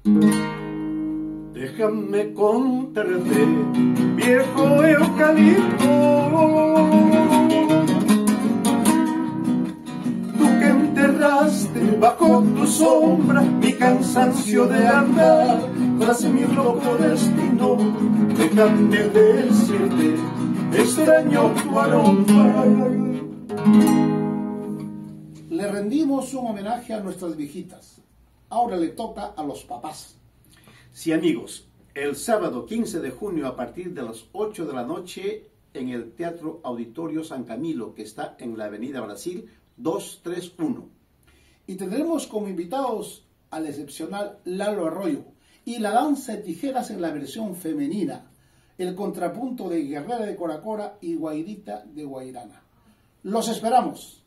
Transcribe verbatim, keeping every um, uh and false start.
Déjame contarte, viejo eucalipto, tú que enterraste bajo tu sombra mi cansancio de andar tras mi loco destino. Déjame decirte, extraño tu aroma. Le rendimos un homenaje a nuestras viejitas. Ahora le toca a los papás. Sí, amigos, el sábado quince de junio a partir de las ocho de la noche en el Teatro Auditorio San Camilo, que está en la Avenida Brasil doscientos treinta y uno. Y tendremos como invitados al excepcional Lalo Arroyo y la danza de tijeras en la versión femenina, el contrapunto de Guerrera de Coracora y Guairita de Guairana. ¡Los esperamos!